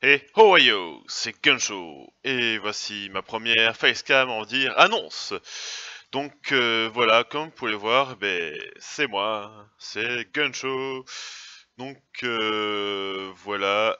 Hey, how are you? C'est Gunshow et voici ma première facecam en dire annonce. Donc voilà, comme vous pouvez le voir, c'est moi, c'est Gunshow. Donc voilà,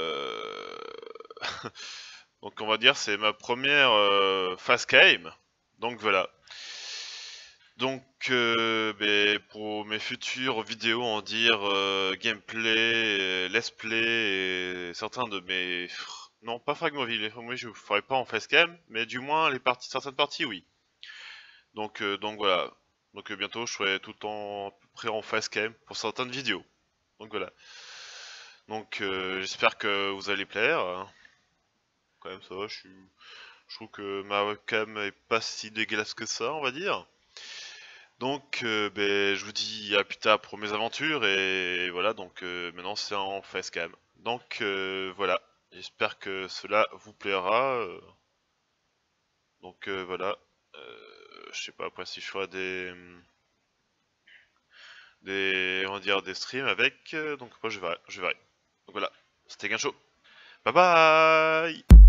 donc on va dire c'est ma première facecam. Donc voilà. Donc, pour mes futures vidéos, en dire gameplay, let's play et certains de mes... Non, pas Fragmoville, les Fragmoville je ne ferai pas en facecam, mais du moins les parties, certaines parties, oui. Donc voilà. Donc bientôt je serai tout le temps à peu près en facecam pour certaines vidéos. Donc voilà. Donc j'espère que vous allez plaire. Quand même ça va, je trouve que ma webcam est pas si dégueulasse que ça, on va dire. Donc, je vous dis à plus tard pour mes aventures et voilà. Donc maintenant c'est en facecam. Donc voilà, j'espère que cela vous plaira. Donc voilà, je sais pas après si je ferai on va dire des streams avec. Donc moi je verrai. Donc voilà, c'était Gain Show. Bye bye.